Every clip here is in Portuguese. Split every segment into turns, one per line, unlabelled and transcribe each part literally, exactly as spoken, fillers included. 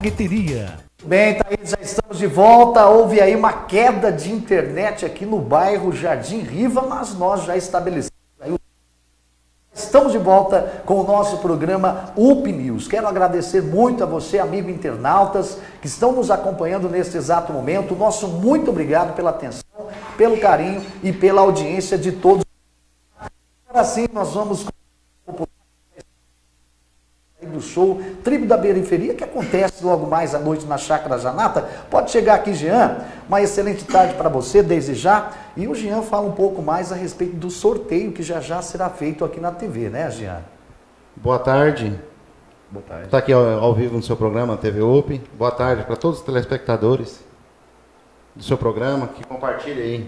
Marqueteria.
Bem, Thaís, já estamos de volta. Houve aí uma queda de internet aqui no bairro Jardim Riva, mas nós já estabelecemos aí o... Estamos de volta com o nosso programa U P News. Quero agradecer muito a você, amigo internautas, que estão nos acompanhando neste exato momento. Nosso muito obrigado pela atenção, pelo carinho e pela audiência de todos. Agora sim, nós vamos do show Tribo da Periferia, que acontece logo mais à noite na Chácara Zanata. Pode chegar aqui, Jean. Uma excelente tarde para você, desde já. E o Jean fala um pouco mais a respeito do sorteio que já já será feito aqui na T V, né, Jean?
Boa tarde.
Boa tarde.
Está aqui ao, ao vivo no seu programa, T V U P. Boa tarde para todos os telespectadores do seu programa, que compartilhem aí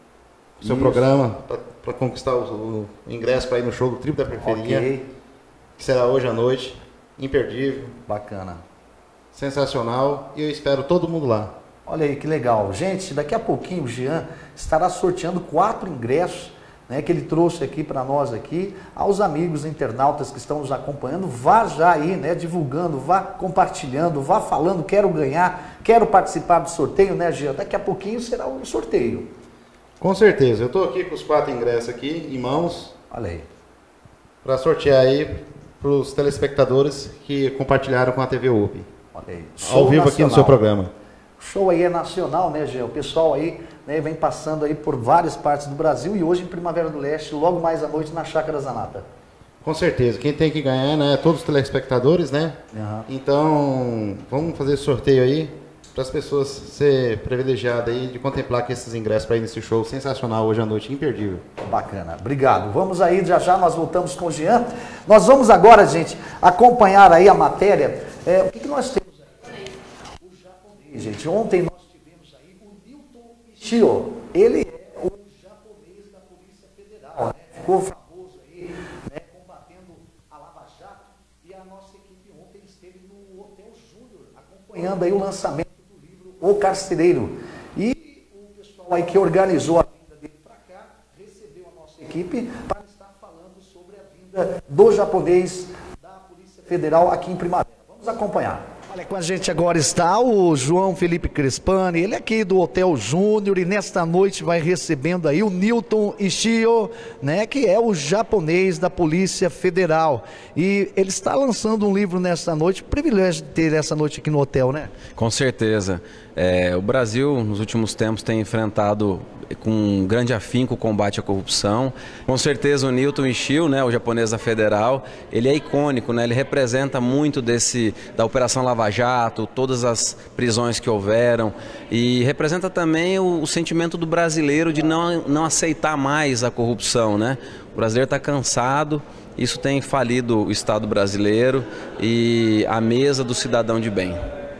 o seu Isso. programa para conquistar o, o ingresso para ir no show do Tribo da Periferia, okay. que será hoje à noite. Imperdível.
Bacana.
Sensacional. E eu espero todo mundo lá.
Olha aí que legal. Gente, daqui a pouquinho o Jean estará sorteando quatro ingressos, né, que ele trouxe aqui para nós aqui, aos amigos internautas que estão nos acompanhando. Vá já aí, né, divulgando, vá compartilhando, vá falando, quero ganhar, quero participar do sorteio, né, Jean? Daqui a pouquinho será o sorteio.
Com certeza. Eu estou aqui com os quatro ingressos aqui em mãos.
Olha aí.
Para sortear aí para os telespectadores que compartilharam com a T V U P.
Olha aí.
Ao vivo nacional. Aqui no seu programa.
O show aí é nacional, né, Gê? O pessoal aí, né, vem passando aí por várias partes do Brasil e hoje em Primavera do Leste, logo mais à noite na Chácara Zanata.
Com certeza. Quem tem que ganhar, né, todos os telespectadores, né?
Uhum.
Então, vamos fazer esse sorteio aí para as pessoas ser privilegiadas aí de contemplar aqui esses ingressos para ir nesse show sensacional hoje à noite, imperdível.
Bacana, obrigado. Vamos aí, já já nós voltamos com o Jean. Nós vamos agora, gente, acompanhar aí a matéria. É, o que, que nós temos aí? O japonês, gente. Ontem nós tivemos aí o Newton Ishio. Ele é o japonês da Polícia Federal, né? Ficou famoso aí, né, combatendo a Lava Jato. E a nossa equipe ontem esteve no Hotel Júnior, acompanhando aí o lançamento O Carcereiro. E o pessoal aí que organizou a vinda dele para cá, recebeu a nossa equipe para estar falando sobre a vinda do japonês da Polícia Federal aqui em Primavera. Vamos acompanhar. Olha, com a gente agora está o João Felipe Crespani, ele é aqui do Hotel Júnior e nesta noite vai recebendo aí o Newton Ishio, né, que é o japonês da Polícia Federal. E ele está lançando um livro nesta noite, privilégio de ter essa noite aqui no hotel, né?
Com certeza. É, o Brasil, nos últimos tempos, tem enfrentado com um grande afinco o combate à corrupção. Com certeza o Newton Ishio, né, o japonês da Federal, ele é icônico, né, ele representa muito desse, da Operação Lava Jato, todas as prisões que houveram, e representa também o, o sentimento do brasileiro de não, não aceitar mais a corrupção, né? O brasileiro está cansado, isso tem falido o Estado brasileiro e a mesa do cidadão de bem.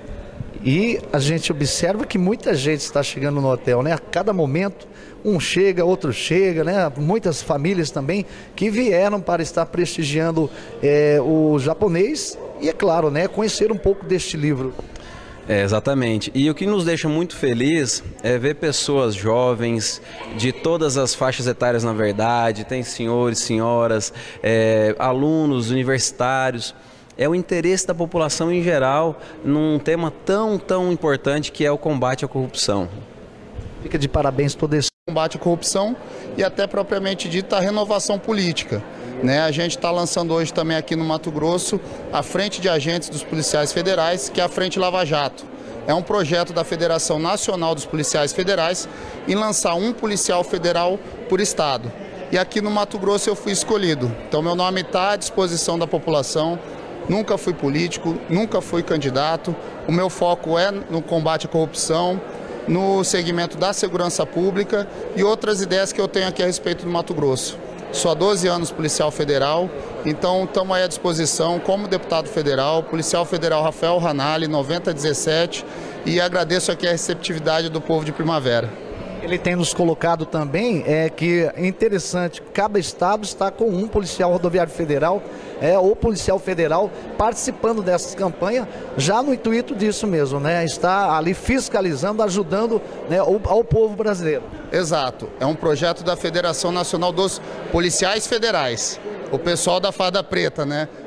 E a gente observa que muita gente está chegando no hotel, né? A cada momento, um chega, outro chega, né? Muitas famílias também que vieram para estar prestigiando é, o japonês e, é claro, né, conhecer um pouco deste livro.
É, exatamente. E o que nos deixa muito feliz é ver pessoas jovens, de todas as faixas etárias na verdade, tem senhores, senhoras, é, alunos, universitários. É o interesse da população em geral num tema tão, tão importante que é o combate à corrupção.
Fica de parabéns todo esse
combate à corrupção e até propriamente dita a renovação política. Né? A gente está lançando hoje também aqui no Mato Grosso a Frente de Agentes dos Policiais Federais, que é a Frente Lava Jato. É um projeto da Federação Nacional dos Policiais Federais em lançar um policial federal por estado. E aqui no Mato Grosso eu fui escolhido. Então meu nome está à disposição da população. Nunca fui político, nunca fui candidato. O meu foco é no combate à corrupção, no segmento da segurança pública e outras ideias que eu tenho aqui a respeito do Mato Grosso. Sou há doze anos policial federal, então estamos aí à disposição como deputado federal, policial federal Rafael Ranalli, noventa dezessete, e agradeço aqui a receptividade do povo de Primavera.
Ele tem nos colocado também é que é interessante, cada estado está com um policial rodoviário federal, é, ou policial federal participando dessas campanhas, já no intuito disso mesmo, né? Está ali fiscalizando, ajudando, né, ao, ao povo brasileiro.
Exato, é um projeto da Federação Nacional dos Policiais Federais, o pessoal da Farda Preta, né?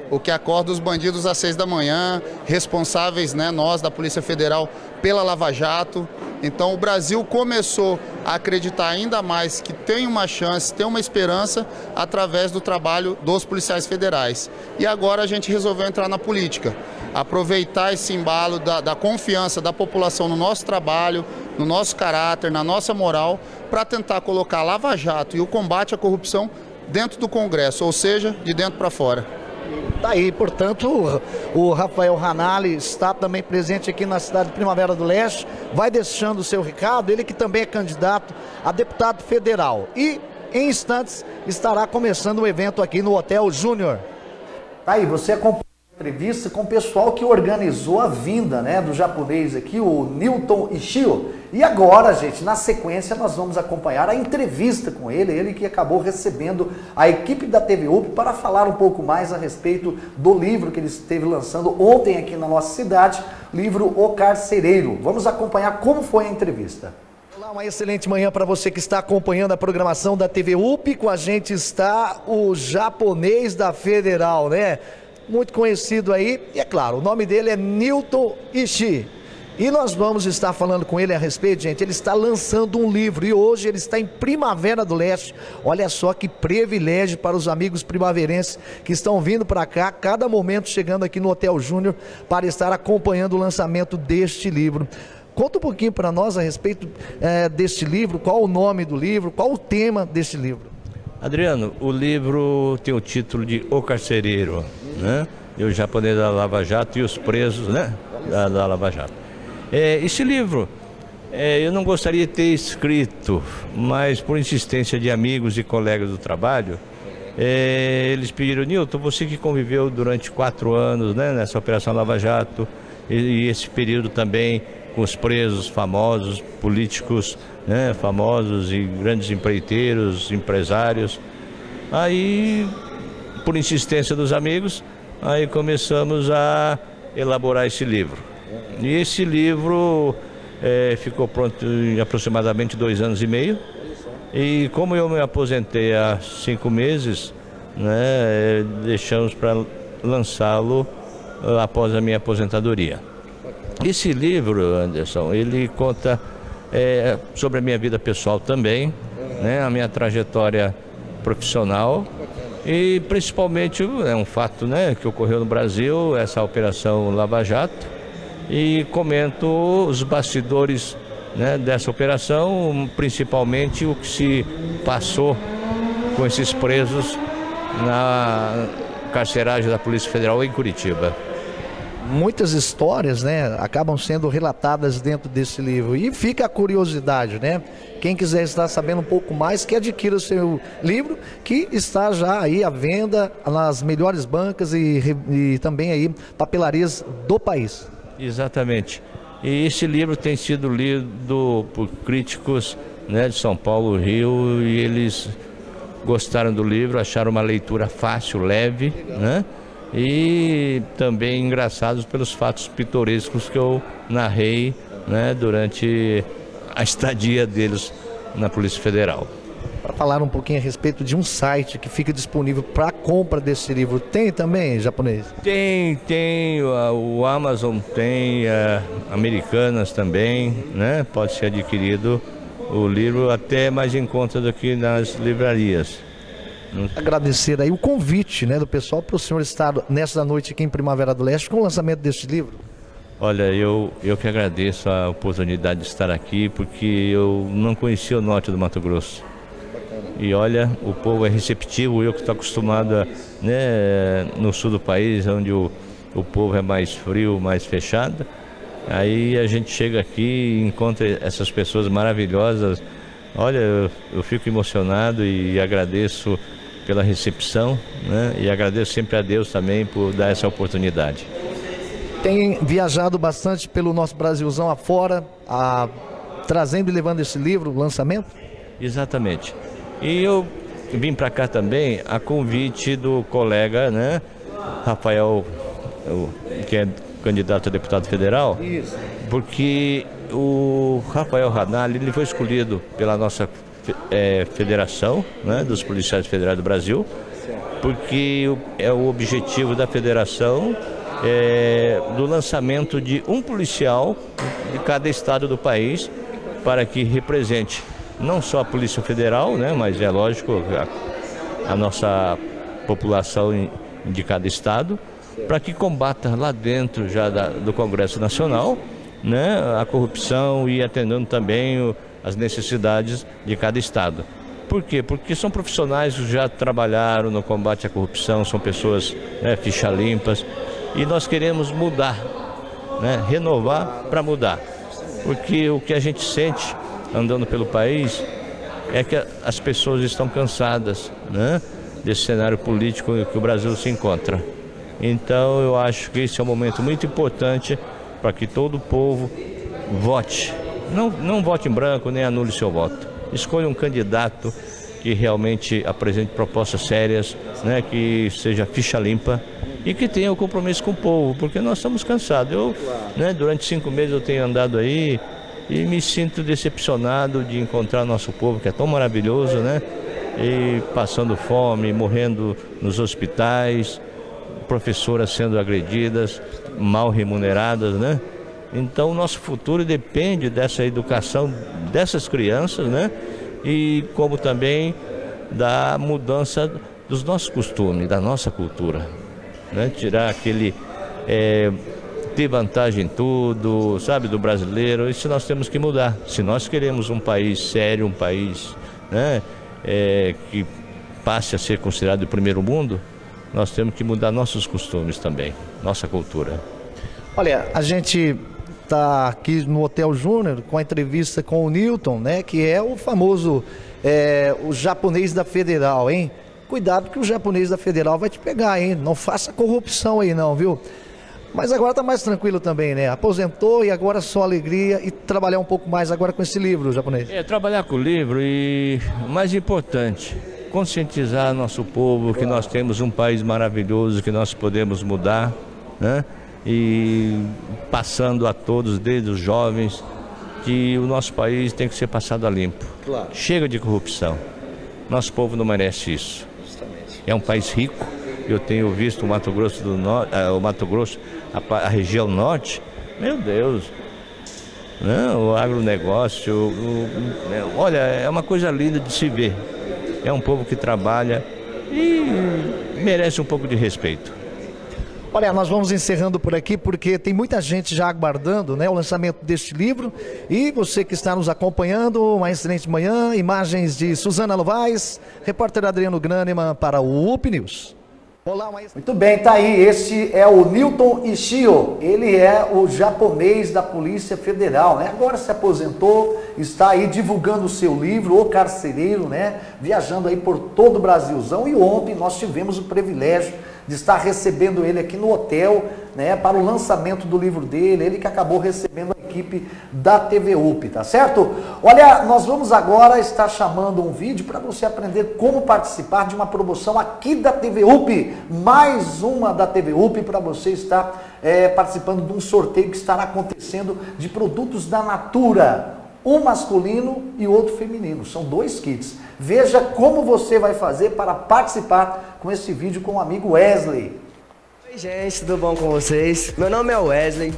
o que acorda os bandidos às seis da manhã, responsáveis, né, nós da Polícia Federal pela Lava Jato. Então o Brasil começou a acreditar ainda mais que tem uma chance, tem uma esperança através do trabalho dos policiais federais. E agora a gente resolveu entrar na política, aproveitar esse embalo da, da confiança da população no nosso trabalho, no nosso caráter, na nossa moral, para tentar colocar a Lava Jato e o combate à corrupção dentro do Congresso, ou seja, de dentro para fora.
Daí, portanto, o Rafael Ranalli está também presente aqui na cidade de Primavera do Leste, vai deixando o seu recado, ele que também é candidato a deputado federal. E, em instantes, estará começando um evento aqui no Hotel Júnior. Tá aí, você acompanha a entrevista com o pessoal que organizou a vinda, né, do japonês aqui, o Newton Ishio. E agora, gente, na sequência, nós vamos acompanhar a entrevista com ele, ele que acabou recebendo a equipe da T V U P para falar um pouco mais a respeito do livro que ele esteve lançando ontem aqui na nossa cidade, livro O Carcereiro. Vamos acompanhar como foi a entrevista. Olá, uma excelente manhã para você que está acompanhando a programação da T V U P. Com a gente está o japonês da Federal, né? Muito conhecido aí, e é claro, o nome dele é Newton Ishii. E nós vamos estar falando com ele a respeito, gente, ele está lançando um livro e hoje ele está em Primavera do Leste. Olha só que privilégio para os amigos primaverenses que estão vindo para cá, cada momento chegando aqui no Hotel Júnior para estar acompanhando o lançamento deste livro. Conta um pouquinho para nós a respeito é, deste livro, qual o nome do livro, qual o tema deste livro.
Adriano, o livro tem o título de O Carcereiro, né? E o japonês da Lava Jato e os presos, né, da, da Lava Jato. É, esse livro, é, eu não gostaria de ter escrito, mas por insistência de amigos e colegas do trabalho, é, eles pediram: Newton, você que conviveu durante quatro anos, né, nessa Operação Lava Jato, e, e esse período também com os presos famosos, políticos, né, famosos e grandes empreiteiros, empresários. Aí, por insistência dos amigos, aí começamos a elaborar esse livro. E esse livro é, ficou pronto em aproximadamente dois anos e meio. E como eu me aposentei há cinco meses, né, deixamos para lançá-lo após a minha aposentadoria. Esse livro, Anderson, ele conta é, sobre a minha vida pessoal também, né, a minha trajetória profissional e principalmente é um fato, né, que ocorreu no Brasil, essa Operação Lava Jato. E comento os bastidores, né, dessa operação, principalmente o que se passou com esses presos na carceragem da Polícia Federal em Curitiba.
Muitas histórias, né, acabam sendo relatadas dentro desse livro e fica a curiosidade, né? Quem quiser estar sabendo um pouco mais, que adquira o seu livro, que está já aí à venda nas melhores bancas e, e também aí papelarias do país.
Exatamente. E esse livro tem sido lido por críticos, né, de São Paulo, Rio, e eles gostaram do livro, acharam uma leitura fácil, leve, né, e também engraçados pelos fatos pitorescos que eu narrei, né, durante a estadia deles na Polícia Federal.
Para falar um pouquinho a respeito de um site que fica disponível para compra desse livro, tem também, japonês?
Tem, tem, o Amazon tem, a Americanas também, né? Pode ser adquirido o livro até mais em conta do que nas livrarias.
Agradecer aí o convite, né, do pessoal para o senhor estar nessa noite aqui em Primavera do Leste com o lançamento deste livro.
Olha, eu, eu que agradeço a oportunidade de estar aqui, porque eu não conhecia o norte do Mato Grosso. E olha, o povo é receptivo, eu que estou acostumado a, né, no sul do país, onde o, o povo é mais frio, mais fechado. Aí a gente chega aqui e encontra essas pessoas maravilhosas. Olha, eu, eu fico emocionado e agradeço pela recepção, né, e agradeço sempre a Deus também por dar essa oportunidade.
Tem viajado bastante pelo nosso Brasilzão afora, a, trazendo e levando esse livro, o lançamento?
Exatamente. E eu vim para cá também a convite do colega, né, Rafael, que é candidato a deputado federal. Isso. Porque o Rafael Ranalli, ele foi escolhido pela nossa é, federação, né, dos policiais federais do Brasil, Porque é o objetivo da federação é, do lançamento de um policial de cada estado do país, para que represente não só a Polícia Federal, né, mas é lógico a, a nossa população de cada estado, para que combata lá dentro já da, do Congresso Nacional, né, a corrupção e atendendo também o, as necessidades de cada estado. Por quê? Porque são profissionais que já trabalharam no combate à corrupção, são pessoas, né, ficha limpas, e nós queremos mudar, né, renovar para mudar. Porque o que a gente sente andando pelo país é que as pessoas estão cansadas, né, desse cenário político que o Brasil se encontra. Então eu acho que esse é um momento muito importante para que todo o povo vote. Não, não vote em branco, nem anule seu voto. Escolha um candidato que realmente apresente propostas sérias, né, que seja ficha limpa e que tenha o compromisso com o povo, porque nós estamos cansados. Eu, né, durante cinco meses eu tenho andado aí e me sinto decepcionado de encontrar nosso povo, que é tão maravilhoso, né, e passando fome, morrendo nos hospitais, professoras sendo agredidas, mal remuneradas, né? Então, o nosso futuro depende dessa educação dessas crianças, né? E como também da mudança dos nossos costumes, da nossa cultura, né? Tirar aquele é, ter vantagem em tudo, sabe, do brasileiro. Isso nós temos que mudar. Se nós queremos um país sério, um país, né, é, que passe a ser considerado o primeiro mundo, nós temos que mudar nossos costumes também, nossa cultura.
Olha, a gente está aqui no Hotel Júnior com a entrevista com o Newton, né, que é o famoso, é, o japonês da Federal, hein? Cuidado que o japonês da Federal vai te pegar, hein? Não faça corrupção aí não, viu? Mas agora está mais tranquilo também, né? Aposentou e agora só alegria e trabalhar um pouco mais agora com esse livro, japonês.
É, trabalhar com o livro e, o mais importante, conscientizar nosso povo que nós temos um país maravilhoso, que nós podemos mudar, né? E passando a todos, desde os jovens, que o nosso país tem que ser passado a limpo.
Claro.
Chega de corrupção. Nosso povo não merece isso.
Justamente.
É um país rico. Eu tenho visto o Mato Grosso do Norte, o Mato Grosso, a, a região norte. Meu Deus. Não, o agronegócio, o, o, olha, é uma coisa linda de se ver. É um povo que trabalha e merece um pouco de respeito.
Olha, nós vamos encerrando por aqui porque tem muita gente já aguardando, né, o lançamento deste livro. E você que está nos acompanhando, uma excelente manhã. Imagens de Suzana Novaes, repórter Adriano Graneman para o U P News. Olá, uma... Muito bem, tá aí. Este é o Newton Ishio. Ele é o japonês da Polícia Federal, né? Agora se aposentou, está aí divulgando o seu livro, O Carcereiro, né? Viajando aí por todo o Brasilzão. E ontem nós tivemos o privilégio de estar recebendo ele aqui no hotel, né, para o lançamento do livro dele, ele que acabou recebendo a equipe da T V U P, tá certo? Olha, nós vamos agora estar chamando um vídeo para você aprender como participar de uma promoção aqui da T V U P, mais uma da T V U P para você estar é, participando de um sorteio que estará acontecendo de produtos da Natura, um masculino e outro feminino, são dois kits. Veja como você vai fazer para participar com esse vídeo com o amigo Wesley.
Oi gente, tudo bom com vocês? Meu nome é Wesley.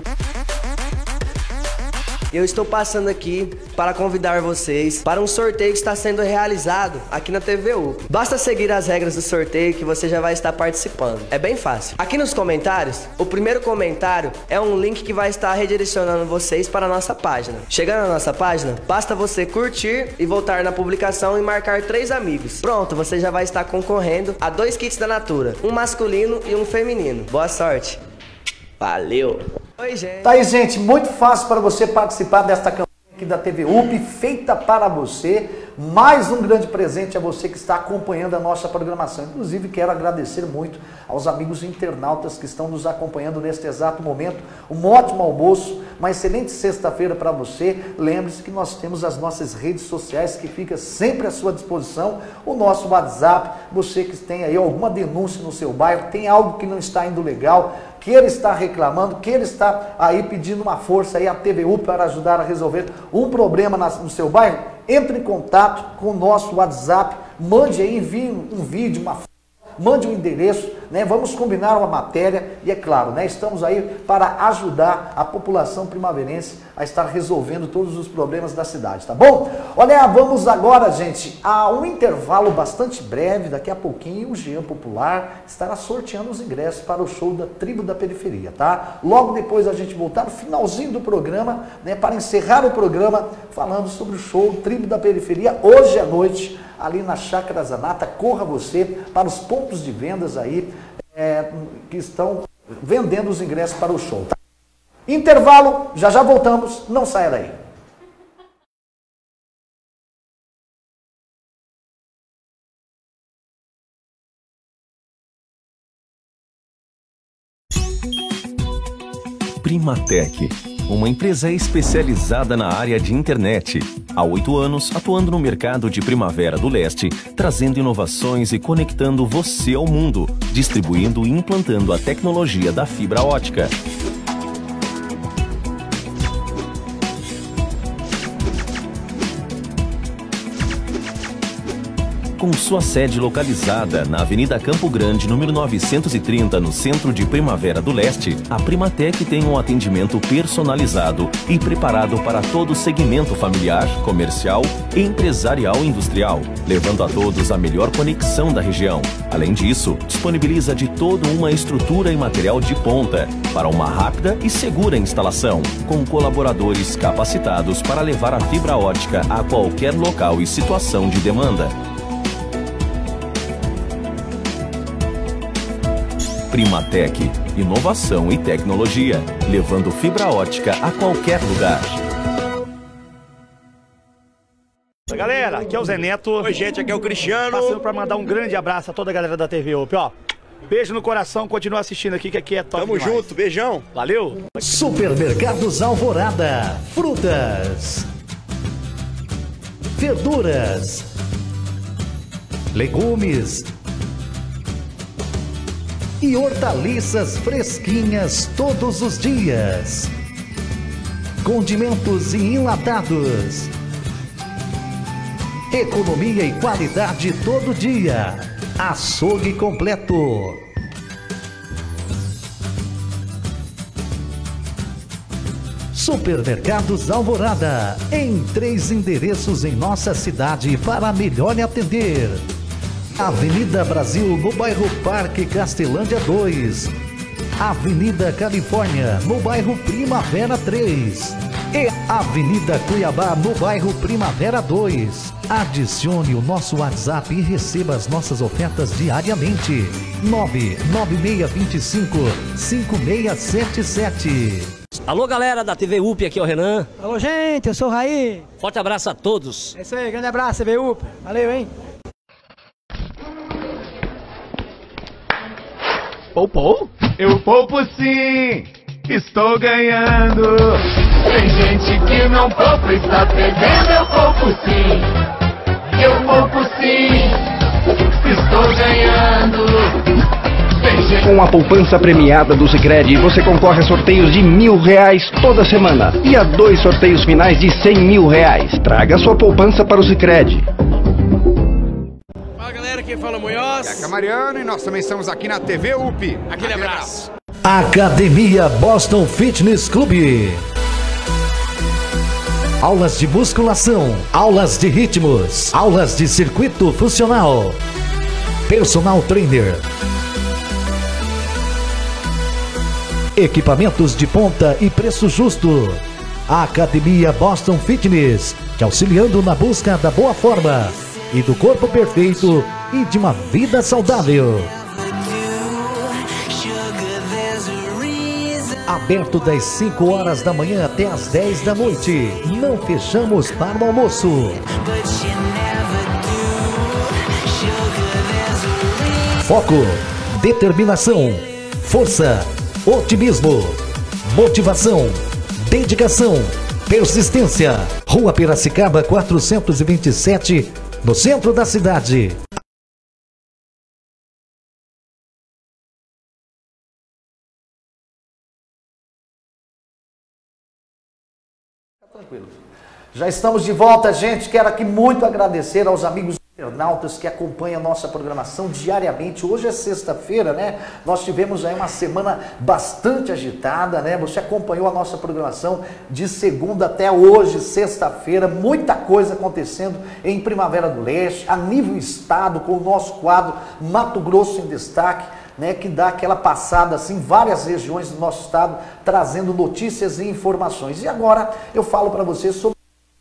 Eu estou passando aqui para convidar vocês para um sorteio que está sendo realizado aqui na T V U P. Basta seguir as regras do sorteio que você já vai estar participando. É bem fácil. Aqui nos comentários, o primeiro comentário é um link que vai estar redirecionando vocês para a nossa página. Chegando na nossa página, basta você curtir e voltar na publicação e marcar três amigos. Pronto, você já vai estar concorrendo a dois kits da Natura, um masculino e um feminino. Boa sorte! Valeu! Oi, gente!
Tá aí, gente, muito fácil para você participar desta campanha aqui da T V U P, feita para você. Mais um grande presente a você que está acompanhando a nossa programação. Inclusive, quero agradecer muito aos amigos internautas que estão nos acompanhando neste exato momento. Um ótimo almoço, uma excelente sexta-feira para você. Lembre-se que nós temos as nossas redes sociais que fica sempre à sua disposição. O nosso WhatsApp, você que tem aí alguma denúncia no seu bairro, tem algo que não está indo legal, que ele está reclamando, que ele está aí pedindo uma força aí à T V U para ajudar a resolver um problema no seu bairro, entre em contato com o nosso WhatsApp, mande aí, envie um vídeo, uma foto, mande um endereço, né? Vamos combinar uma matéria e é claro, né? Estamos aí para ajudar a população primaveirense a estar resolvendo todos os problemas da cidade, tá bom? Olha, vamos agora, gente, a um intervalo bastante breve, daqui a pouquinho o Jean Popular estará sorteando os ingressos para o show da Tribo da Periferia, tá? Logo depois a gente voltar no finalzinho do programa, né, para encerrar o programa falando sobre o show Tribo da Periferia, hoje à noite, ali na Chácara Zanata. Corra você para os pontos de vendas aí, é, que estão vendendo os ingressos para o show, tá? Intervalo, já já voltamos, não saia daí.
Primatec, uma empresa especializada na área de internet. Há oito anos, atuando no mercado de Primavera do Leste, trazendo inovações e conectando você ao mundo, distribuindo e implantando a tecnologia da fibra ótica. Com sua sede localizada na Avenida Campo Grande, número novecentos e trinta, no centro de Primavera do Leste, a Primatec tem um atendimento personalizado e preparado para todo o segmento familiar, comercial, empresarial e industrial, levando a todos a melhor conexão da região. Além disso, disponibiliza de toda uma estrutura e material de ponta para uma rápida e segura instalação, com colaboradores capacitados para levar a fibra ótica a qualquer local e situação de demanda. Primatec, inovação e tecnologia, levando fibra ótica a qualquer lugar.
Galera, aqui é o Zé Neto.
Oi, gente, aqui é o Cristiano.
Passando pra mandar um grande abraço a toda a galera da T V Up, ó. Beijo no coração, continua assistindo aqui, que aqui é top
Tamo
demais.
junto, beijão.
Valeu.
Supermercados Alvorada, frutas, verduras, legumes e hortaliças fresquinhas todos os dias. Condimentos e enlatados. Economia e qualidade todo dia. Açougue completo. Supermercados Alvorada, em três endereços em nossa cidade para melhor lhe atender. Avenida Brasil, no bairro Parque Castelândia dois. Avenida Califórnia, no bairro Primavera três. E Avenida Cuiabá, no bairro Primavera dois. Adicione o nosso WhatsApp e receba as nossas ofertas diariamente. nove nove seis dois cinco, cinco seis sete sete.
Alô, galera da T V U P, aqui é o Renan.
Alô, gente, eu sou o Raí.
Forte abraço a todos.
É isso aí, grande abraço, T V U P. Valeu, hein?
Poupou? Eu poupo sim, estou ganhando. Tem gente que não poupa, está perdendo, eu poupo sim. Eu poupo sim, estou ganhando.
Com a poupança premiada do Sicredi, você concorre a sorteios de mil reais toda semana e a dois sorteios finais de cem mil reais. Traga sua poupança para o Sicredi.
Fala, galera, quem fala é Munhoz.
Aqui é Mariano e nós também estamos aqui na T V U P.
Aquele, Aquele abraço.
Academia Boston Fitness Club. Aulas de musculação, aulas de ritmos, aulas de circuito funcional, personal trainer, equipamentos de ponta e preço justo. A Academia Boston Fitness, te auxiliando na busca da boa forma e do corpo perfeito e de uma vida saudável. Aberto das cinco horas da manhã até as dez da noite. Não fechamos para o almoço. Foco, determinação, força, otimismo, motivação, dedicação, persistência. Rua Piracicaba quatrocentos e vinte e sete, no centro da cidade. Tranquilo. Já estamos de volta, gente. Quero aqui muito agradecer aos amigos internautas que acompanham a nossa programação diariamente. Hoje é sexta-feira, né? Nós tivemos aí uma semana bastante agitada, né? Você acompanhou a nossa programação de segunda até hoje, sexta-feira, muita coisa acontecendo em Primavera do Leste, a nível estado, com o nosso quadro Mato Grosso em Destaque, né, que dá aquela passada assim, em várias regiões do nosso estado, trazendo notícias e informações. E agora eu falo para você sobre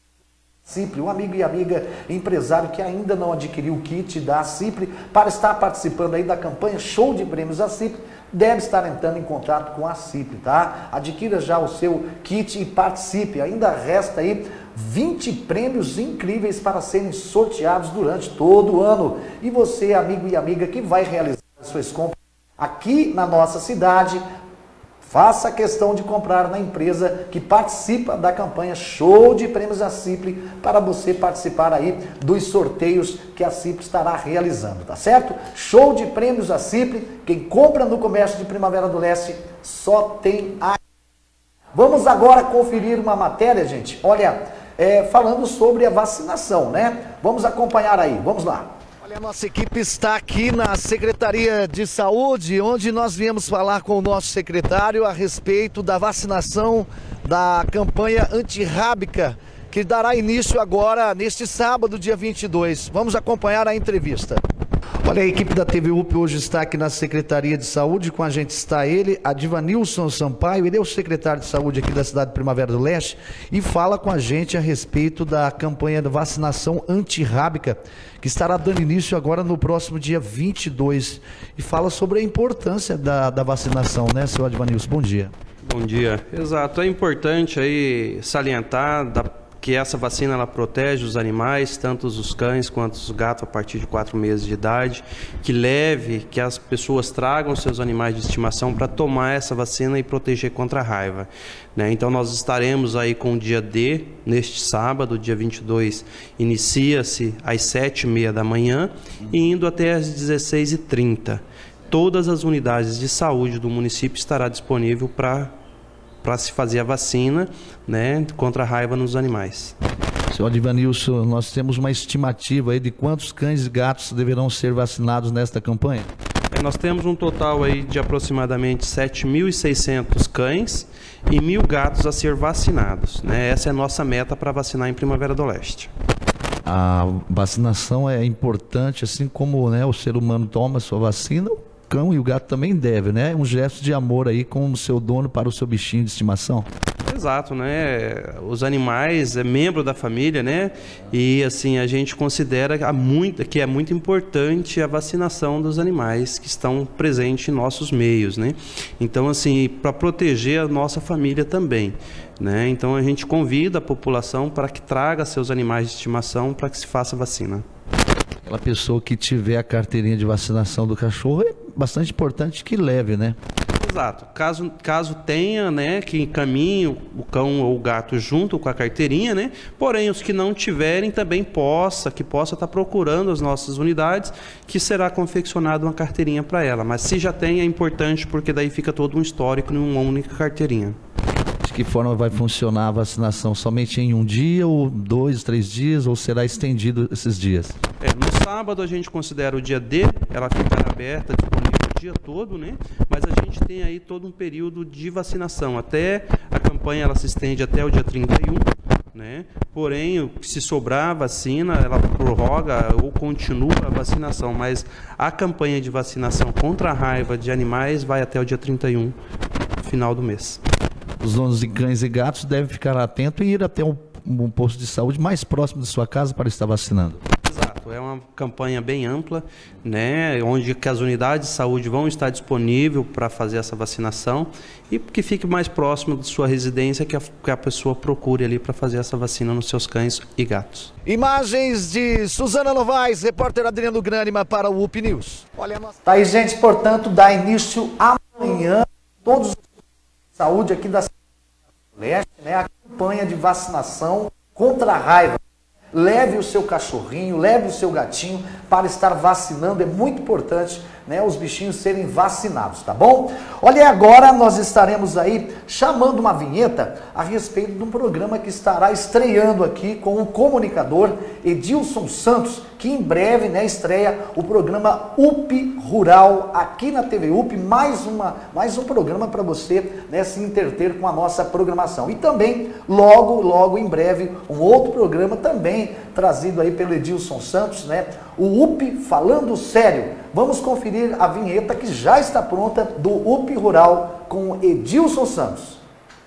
Cipre, um amigo e amiga empresário que ainda não adquiriu o kit da Cipre para estar participando aí da campanha Show de Prêmios da Cipre, deve estar entrando em contato com a Cipre, tá? Adquira já o seu kit e participe. Ainda resta aí vinte prêmios incríveis para serem sorteados durante todo o ano. E você, amigo e amiga que vai realizar as suas compras aqui na nossa cidade, faça questão de comprar na empresa que participa da campanha Show de Prêmios da Cipre para você participar aí dos sorteios que a Cipre estará realizando, tá certo? Show de Prêmios da Cipre, quem compra no comércio de Primavera do Leste só tem a... Vamos agora conferir uma matéria, gente, olha, é, falando sobre a vacinação, né? Vamos acompanhar aí, vamos lá. Olha, a nossa equipe está aqui na Secretaria de Saúde, onde nós viemos falar com o nosso secretário a respeito da vacinação da campanha antirrábica, que dará início agora neste sábado, dia vinte e dois. Vamos acompanhar a entrevista. Olha, a equipe da T V U P hoje está aqui na Secretaria de Saúde, com a gente está ele, Adivanilson Sampaio, ele é o secretário de Saúde aqui da cidade de Primavera do Leste e fala com a gente a respeito da campanha de vacinação antirrábica, que estará dando início agora no próximo dia vinte e dois, e fala sobre a importância da, da vacinação, né, seu Adivanilson? Bom dia.
Bom dia. Exato, é importante aí salientar da que essa vacina ela protege os animais, tanto os cães quanto os gatos a partir de quatro meses de idade, que leve, que as pessoas tragam seus animais de estimação para tomar essa vacina e proteger contra a raiva, né? Então nós estaremos aí com o dia D, neste sábado, dia vinte e dois, inicia-se às sete e meia da manhã e indo até às dezesseis e trinta. Todas as unidades de saúde do município estará disponível para para se fazer a vacina, né, contra a raiva nos animais.
Senhor Adivanilson, nós temos uma estimativa aí de quantos cães e gatos deverão ser vacinados nesta campanha?
É, nós temos um total aí de aproximadamente sete mil e seiscentos cães e mil gatos a ser vacinados, né? Essa é a nossa meta para vacinar em Primavera do Leste.
A vacinação é importante, assim como, né, o ser humano toma a sua vacina, o cão e o gato também devem, né? Um gesto de amor aí com o seu dono para o seu bichinho de estimação.
Exato, né? Os animais é membro da família, né? E assim, a gente considera muito, que é muito importante a vacinação dos animais que estão presentes em nossos meios, né? Então, assim, para proteger a nossa família também, né? Então, a gente convida a população para que traga seus animais de estimação para que se faça a vacina.
Aquela pessoa que tiver a carteirinha de vacinação do cachorro é bastante importante que leve, né?
Exato. Caso, caso tenha, né, que encaminhe o cão ou o gato junto com a carteirinha, né? Porém, os que não tiverem também possa, que possa estar procurando as nossas unidades, que será confeccionada uma carteirinha para ela. Mas se já tem, é importante porque daí fica todo um histórico em uma única carteirinha.
De que forma vai funcionar a vacinação? Somente em um dia, ou dois, três dias, ou será estendido esses dias?
É, no sábado a gente considera o dia D, ela ficará aberta, disponível o dia todo, né? Mas a gente tem aí todo um período de vacinação. Até a campanha ela se estende até o dia trinta e um, né? Porém, se sobrar a vacina, ela prorroga ou continua a vacinação, mas a campanha de vacinação contra a raiva de animais vai até o dia trinta e um, final do mês.
Os donos de cães e gatos devem ficar atentos e ir até um, um posto de saúde mais próximo de sua casa para estar vacinando.
Exato, é uma campanha bem ampla, né, onde que as unidades de saúde vão estar disponíveis para fazer essa vacinação e que fique mais próximo de sua residência, que a, que a pessoa procure ali para fazer essa vacina nos seus cães e gatos. Imagens de Suzana Novaes, repórter Adriano Grânima para o U P News.
Olha, nossa... Tá aí, gente, portanto, dá início amanhã, todos os saúde aqui da Leste, né, a campanha de vacinação contra a raiva. Leve o seu cachorrinho, leve o seu gatinho para estar vacinando, é muito importante né, os bichinhos serem vacinados, tá bom? Olha, e agora nós estaremos aí chamando uma vinheta a respeito de um programa que estará estreando aqui com o comunicador Edilson Santos, que em breve, né, estreia o programa U P Rural aqui na T V U P, mais, uma, mais um programa para você, né, se interter com a nossa programação. E também, logo, logo em breve, um outro programa também trazido aí pelo Edilson Santos, né, o U P Falando Sério. Vamos conferir a vinheta que já está pronta do U P Rural com Edilson Santos.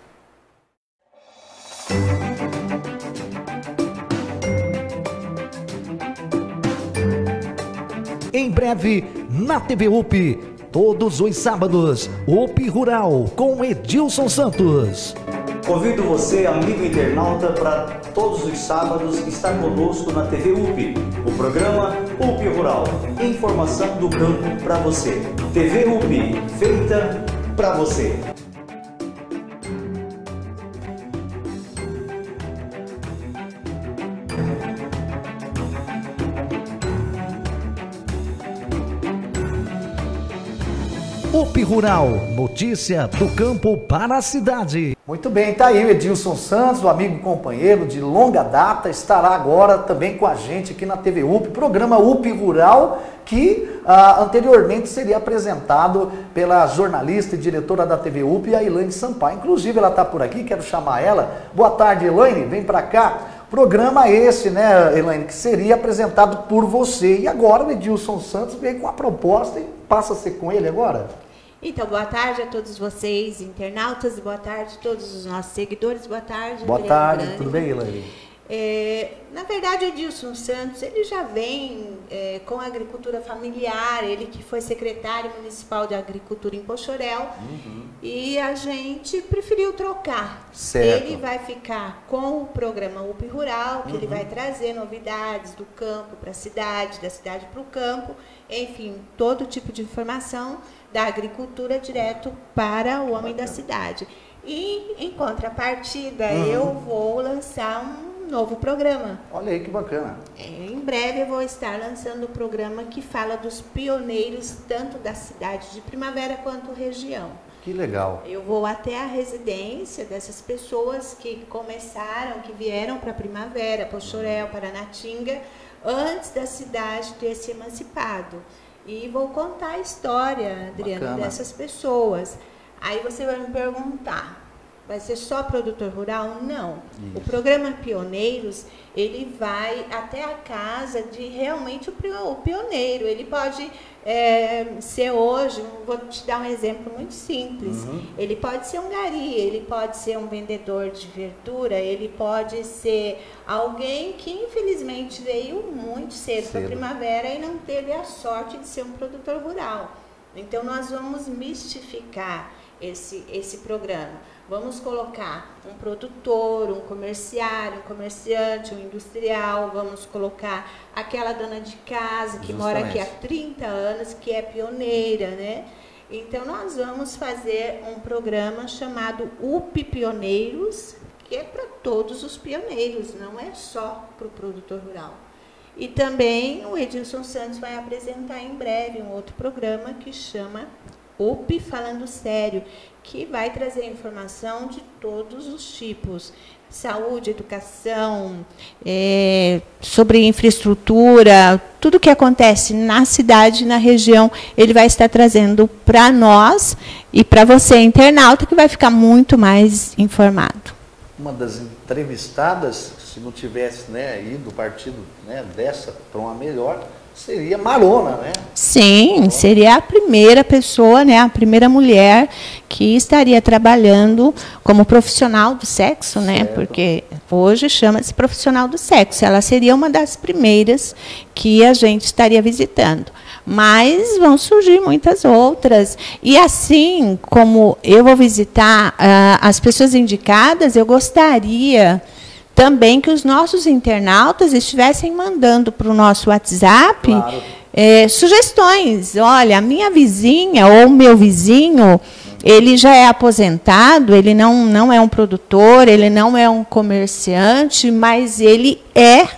Em breve, na T V U P, todos os sábados, U P Rural com Edilson Santos.
Convido você, amigo internauta, para todos os sábados estar conosco na T V U P, o programa U P Rural, informação do campo para você. T V U P, feita para você.
U P Rural, notícia do campo para a cidade. Muito bem, tá aí o Edilson Santos, o amigo e companheiro de longa data, estará agora também com a gente aqui na T V U P, programa U P Rural, que ah, anteriormente seria apresentado pela jornalista e diretora da T V U P, a Elaine Sampaio. Inclusive ela está por aqui, quero chamar ela. Boa tarde, Elaine, vem para cá. Programa esse, né, Elaine, que seria apresentado por você. E agora o Edilson Santos veio com a proposta e passa a ser com ele agora?
Então, boa tarde a todos vocês, internautas, boa tarde a todos os nossos seguidores, boa tarde.
Boa tarde, Grande. Tudo bem, Elaine?
É, na verdade, o Edilson Santos, ele já vem é, com a agricultura familiar, ele que foi secretário municipal de agricultura em Poxoréu, uhum. E a gente preferiu trocar.
Certo.
Ele vai ficar com o programa U P Rural, que uhum. ele vai trazer novidades do campo para a cidade, da cidade para o campo, enfim, todo tipo de informação da agricultura direto para o homem da cidade. E, em contrapartida, uhum. eu vou lançar um novo programa.
Olha aí que bacana.
É, em breve eu vou estar lançando um programa que fala dos pioneiros, tanto da cidade de Primavera quanto região.
Que legal.
Eu vou até a residência dessas pessoas que começaram, que vieram para Primavera, Poxoréu, Paranatinga, antes da cidade ter se emancipado. E vou contar a história, Adriana, bacana. Dessas pessoas. Aí você vai me perguntar, vai ser só produtor rural? Não. Isso. O programa Pioneiros, ele vai até a casa de realmente o pioneiro. Ele pode é, ser hoje, vou te dar um exemplo muito simples, uhum. ele pode ser um gari, ele pode ser um vendedor de verdura, ele pode ser alguém que infelizmente veio muito cedo, cedo. para a Primavera e não teve a sorte de ser um produtor rural. Então nós vamos mistificar esse, esse programa. Vamos colocar um produtor, um comerciário, um comerciante, um industrial, vamos colocar aquela dona de casa que Justamente. mora aqui há trinta anos, que é pioneira, né? Então nós vamos fazer um programa chamado U P Pioneiros, que é para todos os pioneiros, não é só para o produtor rural. E também o Edilson Santos vai apresentar em breve um outro programa que chama U P Falando Sério, que vai trazer informação de todos os tipos, saúde, educação, é, sobre infraestrutura, tudo que acontece na cidade, na região, ele vai estar trazendo para nós e para você, internauta, que vai ficar muito mais informado.
Uma das entrevistadas, se não tivesse, né, ido o partido, né, dessa para uma melhor, seria Marona, né?
Sim, Marona. Seria a primeira pessoa, né, a primeira mulher que estaria trabalhando como profissional do sexo, né? Certo. Porque hoje chama-se profissional do sexo. Ela seria uma das primeiras que a gente estaria visitando. Mas vão surgir muitas outras. E assim como eu vou visitar uh, as pessoas indicadas, eu gostaria também que os nossos internautas estivessem mandando para o nosso WhatsApp claro. é, sugestões. Olha, a minha vizinha ou o meu vizinho, ele já é aposentado, ele não, não é um produtor, ele não é um comerciante, mas ele é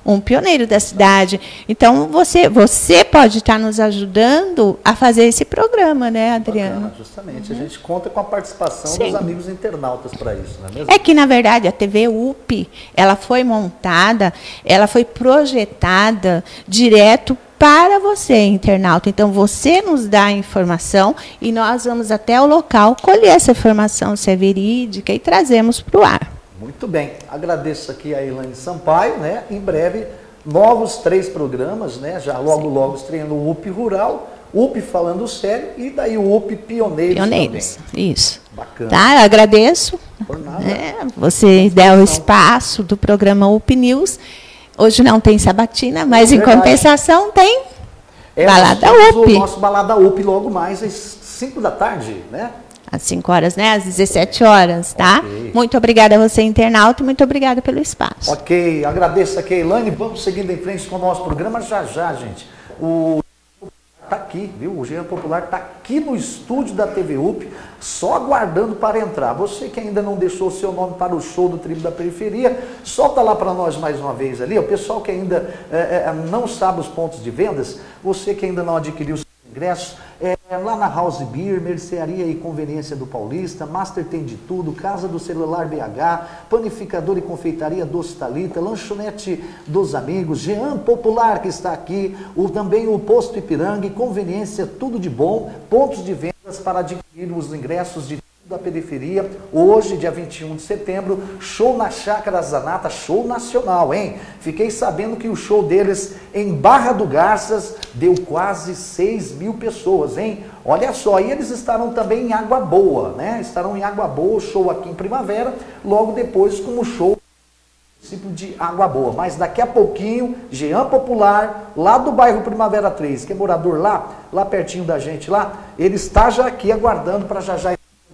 um pioneiro da cidade. Então, você, você pode estar nos ajudando a fazer esse programa, né, Adriano?
Bacana, justamente. Uhum. A gente conta com a participação
Sim.
dos amigos internautas para isso, não é mesmo?
É que, na verdade, a T V U P, ela foi montada, ela foi projetada direto para você, internauta. Então, você nos dá a informação e nós vamos até o local colher essa informação, se é verídica, e trazemos para o ar.
Muito bem. Agradeço aqui a Elaine Sampaio, né? Em breve, novos três programas, né? Já logo, Sim. logo estreando o U P Rural, U P Falando Sério e daí o U P Pioneiros, Pioneiros também. Isso. Bacana. Tá, eu agradeço. Por nada. É, você deu o espaço do programa U P News. Hoje não tem sabatina, mas é em compensação tem é, Balada U P. O nosso Balada U P logo mais às cinco da tarde, né? Às cinco horas, né? Às dezessete horas, tá? Okay. Muito obrigada a você, internauta, e muito obrigada pelo espaço. Ok, agradeço aqui a Elaine. Vamos seguindo em frente com o nosso programa já já, gente. O tá aqui, viu? O Jean Popular está aqui no estúdio da T V U P, só aguardando para entrar. Você que ainda não deixou o seu nome para o show do Tribo da Periferia, solta lá para nós mais uma vez ali. O pessoal que ainda é, é, não sabe os pontos de vendas, você que ainda não adquiriu os ingressos, é, lá na House Beer, Mercearia e Conveniência do Paulista, Master Tem de Tudo, Casa do Celular B H, Panificador e Confeitaria Doce Talita, Lanchonete dos Amigos, Jean Popular que está aqui, o, também o Posto Ipiranga, Conveniência Tudo de Bom, pontos de vendas para adquirir os ingressos de da periferia, hoje, dia vinte e um de setembro, show na Chácara Zanata, show nacional, hein? Fiquei sabendo que o show deles em Barra do Garças deu quase seis mil pessoas, hein? Olha só, e eles estarão também em Água Boa, né? Estarão em Água Boa, show aqui em Primavera, logo depois com o show de Água Boa. Mas daqui a pouquinho, Jean Popular, lá do bairro Primavera três, que é morador lá, lá pertinho da gente lá, ele está já aqui aguardando para já já.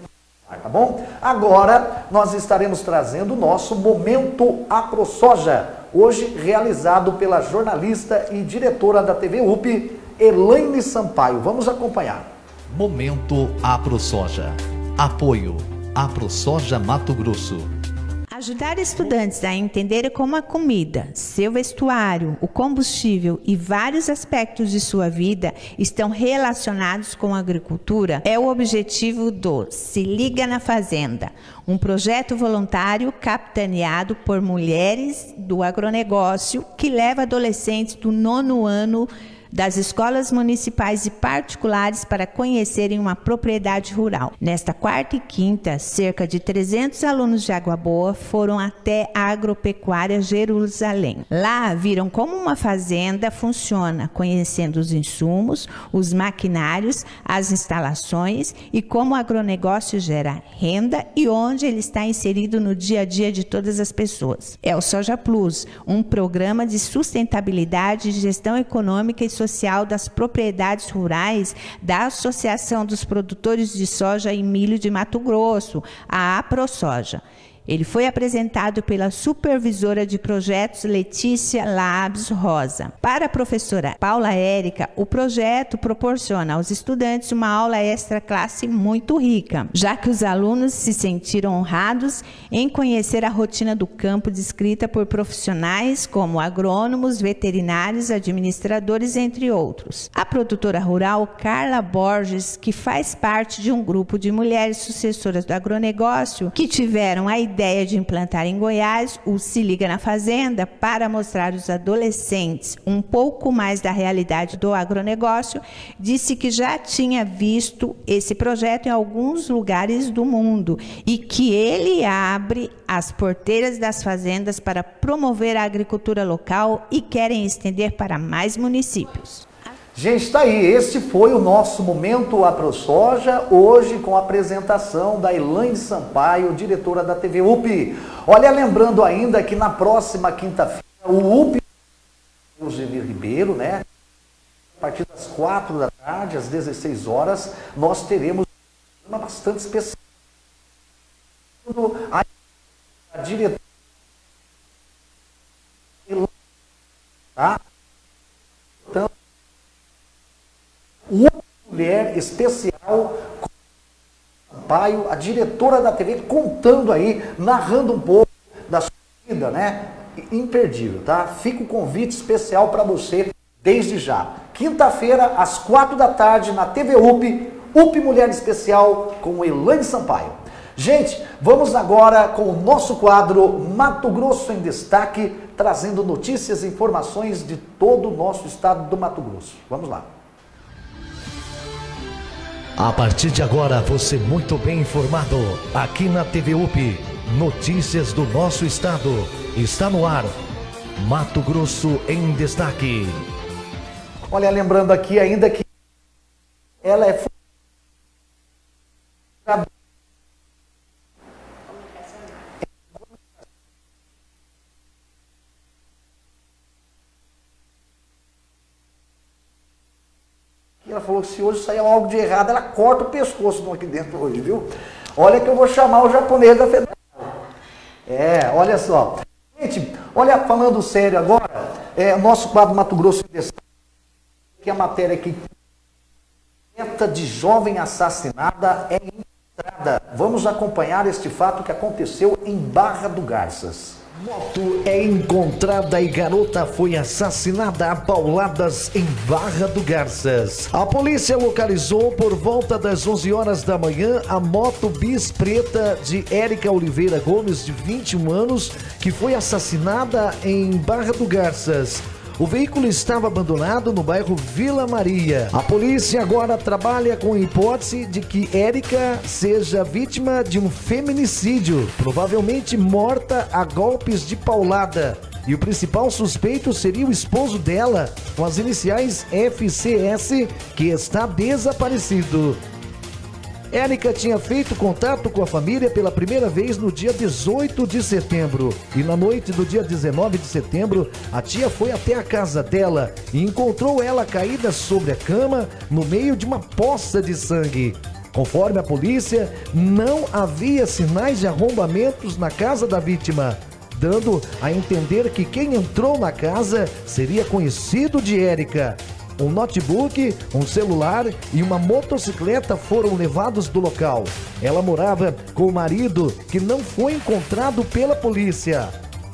Tá bom? Agora nós estaremos trazendo o nosso Momento AproSoja, hoje realizado pela jornalista e diretora da T V U P, Elaine Sampaio. Vamos acompanhar.
Momento AproSoja. Apoio AproSoja Mato Grosso.
Ajudar estudantes a entenderem como a comida, seu vestuário, o combustível e vários aspectos de sua vida estão relacionados com a agricultura é o objetivo do Se Liga na Fazenda, um projeto voluntário capitaneado por mulheres do agronegócio que leva adolescentes do nono ano das escolas municipais e particulares para conhecerem uma propriedade rural. Nesta quarta e quinta, cerca de trezentos alunos de Água Boa foram até a Agropecuária Jerusalém. Lá viram como uma fazenda funciona, conhecendo os insumos, os maquinários, as instalações e como o agronegócio gera renda e onde ele está inserido no dia a dia de todas as pessoas. É o Soja Plus, um programa de sustentabilidade e gestão econômica e social das propriedades rurais da Associação dos Produtores de Soja e Milho de Mato Grosso, a AproSoja. Ele foi apresentado pela supervisora de projetos Letícia Labs Rosa. Para a professora Paula Érica, o projeto proporciona aos estudantes uma aula extra classe muito rica, já que os alunos se sentiram honrados em conhecer a rotina do campo descrita por profissionais como agrônomos, veterinários, administradores, entre outros. A produtora rural Carla Borges, que faz parte de um grupo de mulheres sucessoras do agronegócio que tiveram a ideia ideia de implantar em Goiás o Se Liga na Fazenda para mostrar aos adolescentes um pouco mais da realidade do agronegócio, disse que já tinha visto esse projeto em alguns lugares do mundo e que ele abre as porteiras das fazendas para promover a agricultura local e querem estender para mais municípios.
Gente, está aí, este foi o nosso Momento AproSoja, hoje com a apresentação da Elaine Sampaio, diretora da T V U P. Olha, lembrando ainda que na próxima quinta-feira, o U P, o Eugênio Ribeiro, né? A partir das quatro da tarde, às dezesseis horas, nós teremos uma bastante especial. A diretora, tá? Então, uma mulher especial, Sampaio, a diretora da T V, contando aí, narrando um pouco da sua vida, né? imperdível, tá? Fica o convite especial para você desde já. Quinta-feira, às quatro da tarde, na T V U P, U P Mulher Especial, com Elaine Sampaio. Gente, vamos agora com o nosso quadro Mato Grosso em Destaque, trazendo notícias e informações de todo o nosso estado do Mato Grosso. Vamos lá.
A partir de agora, você muito bem informado, aqui na T V U P, notícias do nosso estado. Está no ar, Mato Grosso em Destaque.
Olha, lembrando aqui ainda que ela é... Ela falou que se hoje sair algo de errado, ela corta o pescoço aqui dentro hoje, viu? Olha que eu vou chamar o japonês da federação. É, olha só. Gente, olha, falando sério agora, é, nosso quadro Mato Grosso em Destaque, que a matéria aqui, de jovem assassinada é encontrada. Vamos acompanhar este fato que aconteceu em Barra do Garças.
Moto é encontrada e garota foi assassinada a pauladas em Barra do Garças. A polícia localizou por volta das onze horas da manhã a moto bis preta de Érica Oliveira Gomes, de vinte e um anos, que foi assassinada em Barra do Garças. O veículo estava abandonado no bairro Vila Maria. A polícia agora trabalha com a hipótese de que Érica seja vítima de um feminicídio, provavelmente morta a golpes de paulada. E o principal suspeito seria o esposo dela, com as iniciais F C S, que está desaparecido. Érica tinha feito contato com a família pela primeira vez no dia dezoito de setembro. E na noite do dia dezenove de setembro, a tia foi até a casa dela e encontrou ela caída sobre a cama no meio de uma poça de sangue. Conforme a polícia, não havia sinais de arrombamentos na casa da vítima, dando a entender que quem entrou na casa seria conhecido de Érica. Um notebook, um celular e uma motocicleta foram levados do local. Ela morava com o marido, que não foi encontrado pela polícia.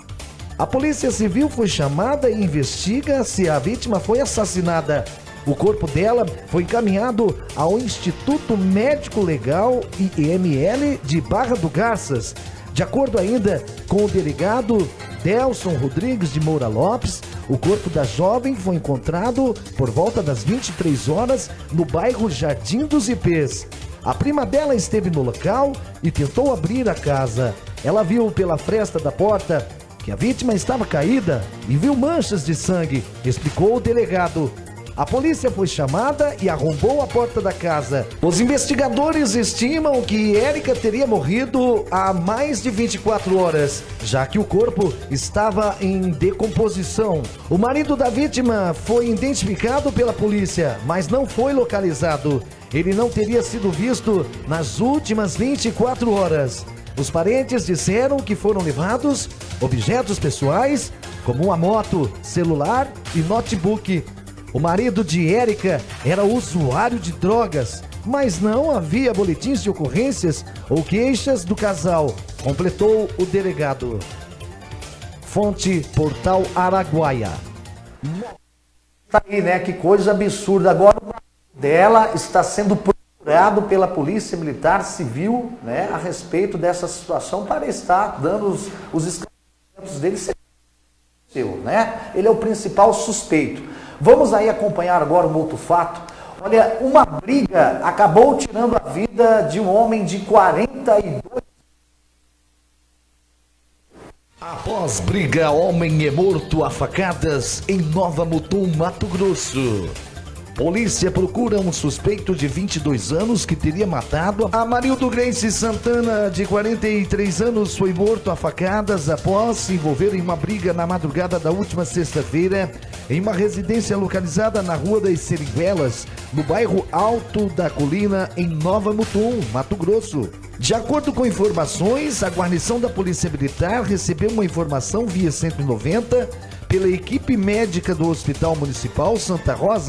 A Polícia Civil foi chamada e investiga se a vítima foi assassinada. O corpo dela foi encaminhado ao Instituto Médico Legal I M L de Barra do Garças. De acordo ainda com o delegado Delson Rodrigues de Moura Lopes, o corpo da jovem foi encontrado por volta das vinte e três horas no bairro Jardim dos Ipês. A prima dela esteve no local e tentou abrir a casa. Ela viu pela fresta da porta que a vítima estava caída e viu manchas de sangue, explicou o delegado. A polícia foi chamada e arrombou a porta da casa. Os investigadores estimam que Érica teria morrido há mais de vinte e quatro horas, já que o corpo estava em decomposição. O marido da vítima foi identificado pela polícia, mas não foi localizado. Ele não teria sido visto nas últimas vinte e quatro horas. Os parentes disseram que foram levados objetos pessoais, como uma moto, celular e notebook. O marido de Érica era usuário de drogas, mas não havia boletins de ocorrências ou queixas do casal, completou o delegado. Fonte Portal Araguaia.
Tá aí, né? Que coisa absurda. Agora o marido dela está sendo procurado pela Polícia Militar Civil, né? A respeito dessa situação, para estar dando os, os esclarecimentos dele, seu, né? Ele é o principal suspeito. Vamos aí acompanhar agora um outro fato. Olha, uma briga acabou tirando a vida de um homem de quarenta e dois.
Após briga, homem é morto a facadas em Nova Mutum, Mato Grosso. Polícia procura um suspeito de vinte e dois anos que teria matado a Marildo Grace Santana, de quarenta e três anos, foi morto a facadas após se envolver em uma briga na madrugada da última sexta-feira em uma residência localizada na Rua das Seringuelas, no bairro Alto da Colina, em Nova Mutum, Mato Grosso. De acordo com informações, a guarnição da Polícia Militar recebeu uma informação via cento e noventa pela equipe médica do Hospital Municipal Santa Rosa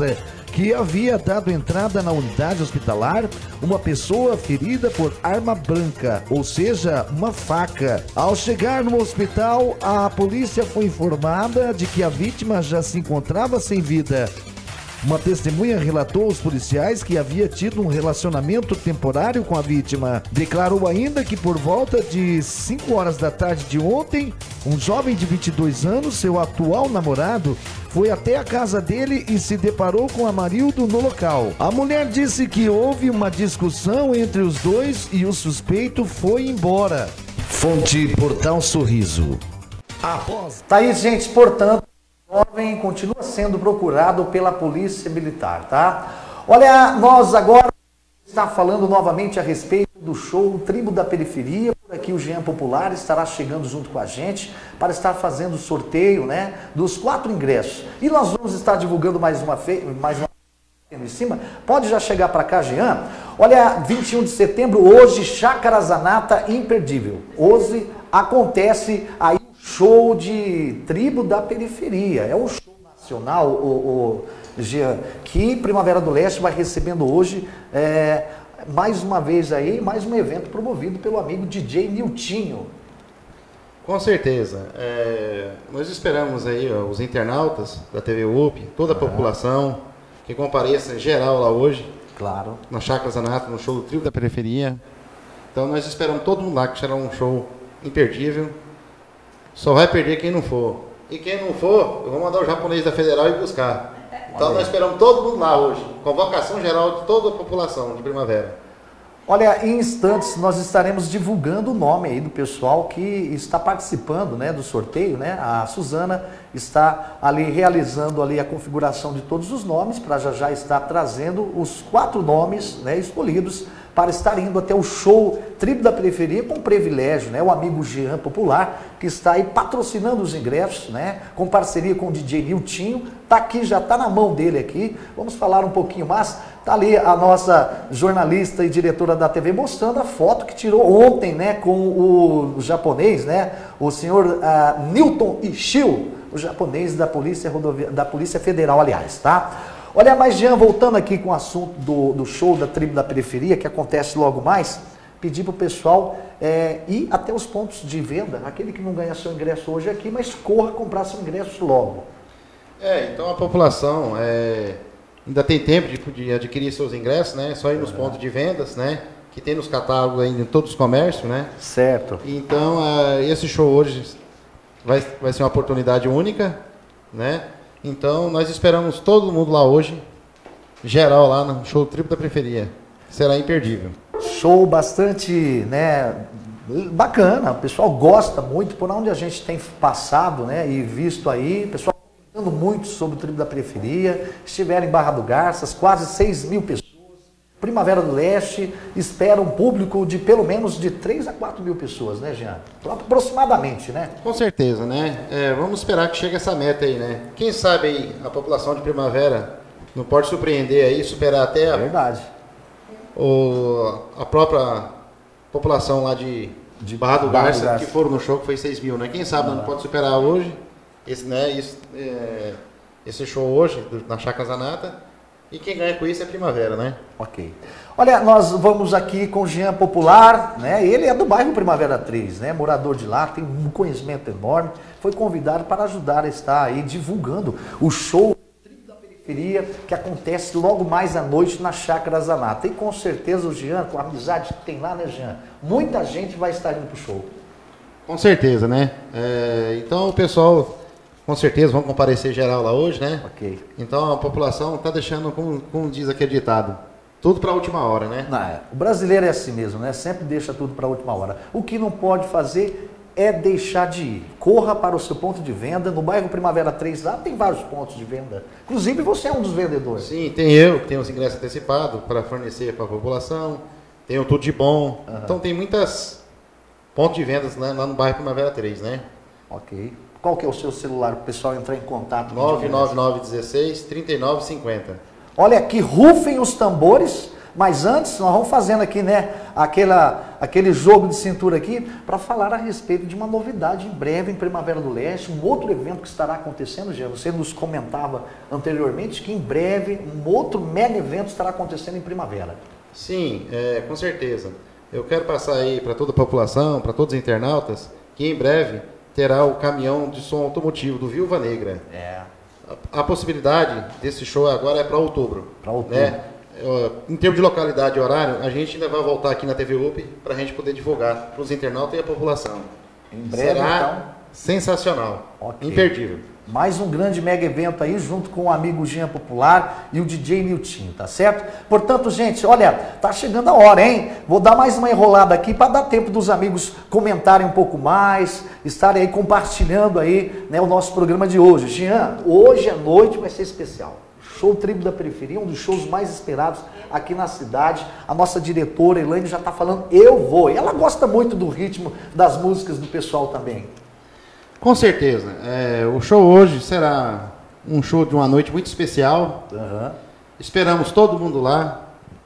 que havia dado entrada na unidade hospitalar uma pessoa ferida por arma branca, ou seja, uma faca. Ao chegar no hospital, a polícia foi informada de que a vítima já se encontrava sem vida. Uma testemunha relatou aos policiais que havia tido um relacionamento temporário com a vítima. Declarou ainda que por volta de cinco horas da tarde de ontem, um jovem de vinte e dois anos, seu atual namorado, foi até a casa dele e se deparou com Amarildo no local. A mulher disse que houve uma discussão entre os dois e o suspeito foi embora. Fonte Portal Sorriso.
Após. Tá aí, gente, portanto, o jovem continua sendo procurado pela Polícia Militar, tá? Olha, nós agora está falando novamente a respeito do show Tribo da Periferia. Por aqui o Jean Popular estará chegando junto com a gente para estar fazendo o sorteio, né, dos quatro ingressos. E nós vamos estar divulgando mais uma fe... mais uma em cima. Pode já chegar para cá, Jean. Olha, vinte e um de setembro, hoje, Chácara Zanata imperdível. Hoje acontece aí o show de Tribo da Periferia. É um show nacional, o, o Jean, que Primavera do Leste vai recebendo hoje, é, mais uma vez aí, mais um evento promovido pelo amigo D J Niltinho.
Com certeza. É, nós esperamos aí ó, os internautas da T V U P, toda a é. população que compareça em geral lá hoje.
Claro.
Na Chácara Zanata, no show do Tribo da Periferia. Então nós esperamos todo mundo lá, que será um show imperdível. Só vai perder quem não for. E quem não for, eu vou mandar o japonês da Federal ir buscar. Então nós esperamos todo mundo lá hoje. Convocação geral de toda a população de Primavera.
Olha, em instantes nós estaremos divulgando o nome aí do pessoal que está participando, né, do sorteio, né? A Suzana está ali realizando ali a configuração de todos os nomes para já já estar trazendo os quatro nomes, né, escolhidos para estar indo até o show Tribo da Periferia com privilégio, né? O amigo Jean Popular, que está aí patrocinando os ingressos, né? Com parceria com o D J Niltinho, tá aqui, já tá na mão dele aqui. Vamos falar um pouquinho mais. Tá ali a nossa jornalista e diretora da T V mostrando a foto que tirou ontem, né? Com o japonês, né? O senhor uh, Newton Ishio, o japonês da Polícia Rodovia... da Polícia Federal, aliás, tá? Olha, mas Jean, voltando aqui com o assunto do, do show da Tribo da Periferia, que acontece logo mais, pedir para o pessoal é, ir até os pontos de venda, aquele que não ganha seu ingresso hoje aqui, mas corra comprar seu ingresso logo.
É, então a população é, ainda tem tempo de, de adquirir seus ingressos, né? Só ir nos é. pontos de vendas, né? Que tem nos catálogos aí em todos os comércios, né?
Certo.
Então, é, esse show hoje vai, vai ser uma oportunidade única, né? Então, nós esperamos todo mundo lá hoje, geral lá no show Tribo da Periferia. Será imperdível.
Show bastante, né, bacana, o pessoal gosta muito, por onde a gente tem passado, né, e visto aí, o pessoal comentando muito sobre o Tribo da Periferia, estiveram em Barra do Garças, quase seis mil pessoas. Primavera do Leste espera um público de pelo menos de três a quatro mil pessoas, né, Jean? Aproximadamente, né?
Com certeza, né? É, vamos esperar que chegue essa meta aí, né? Quem sabe aí a população de Primavera não pode surpreender aí, superar até a,
verdade.
O, a própria população lá de, de Barra do Garça, Garça, que foram no show, que foi seis mil, né? Quem sabe ah, não pode superar hoje esse, né, esse, é, esse show hoje do, na Chácara Zanata. E quem ganha com isso é Primavera, né?
Ok. Olha, nós vamos aqui com o Jean Popular, né? Ele é do bairro Primavera três, né? Morador de lá, tem um conhecimento enorme. Foi convidado para ajudar a estar aí divulgando o show Tribo da Periferia, que acontece logo mais à noite na Chácara Zanata. E com certeza o Jean, com a amizade que tem lá, né, Jean? Muita gente vai estar indo pro show.
Com certeza, né? É, então o pessoal... Com certeza vão comparecer geral lá hoje, né?
Ok.
Então a população está deixando, como, como diz aquele ditado, tudo para a última hora, né?
Não, é. O brasileiro é assim mesmo, né? Sempre deixa tudo para a última hora. O que não pode fazer é deixar de ir. Corra para o seu ponto de venda. No bairro Primavera três, lá tem vários pontos de venda. Inclusive você é um dos vendedores.
Sim, tem eu, que tenho os ingressos antecipados para fornecer para a população. Tenho tudo de bom. Uhum. Então tem muitas pontos de vendas lá, lá no bairro Primavera três, né?
Ok. Qual que é o seu celular para o pessoal entrar em contato?
nove nove nove um seis, três nove cinco zero.
Olha aqui, rufem os tambores, Mas antes, nós vamos fazendo aqui, né, aquela, aquele jogo de cintura aqui, para falar a respeito de uma novidade em breve em Primavera do Leste, um outro evento que estará acontecendo, já você nos comentava anteriormente, que em breve um outro mega evento estará acontecendo em Primavera.
Sim, é, com certeza. Eu quero passar aí para toda a população, para todos os internautas, que em breve terá o caminhão de som automotivo do Viúva Negra.
É.
A, a possibilidade desse show agora é para outubro.
Para outubro.
Né? Em termos de localidade e horário, a gente ainda vai voltar aqui na T V U P para a gente poder divulgar para os internautas e a população.
Em breve,
será
então.
sensacional,
Okay.
imperdível.
Mais um grande mega evento aí, junto com o amigo Jean Popular e o D J Nilton, tá certo? Portanto, gente, olha, tá chegando a hora, hein? Vou dar mais uma enrolada aqui para dar tempo dos amigos comentarem um pouco mais, estarem aí compartilhando aí, né, o nosso programa de hoje. Jean, hoje à noite vai ser especial. Show Tribo da Periferia, um dos shows mais esperados aqui na cidade. A nossa diretora, Elaine, já está falando, eu vou. E ela gosta muito do ritmo das músicas do pessoal também.
Com certeza. É, o show hoje será um show de uma noite muito especial.
Uhum.
Esperamos todo mundo lá.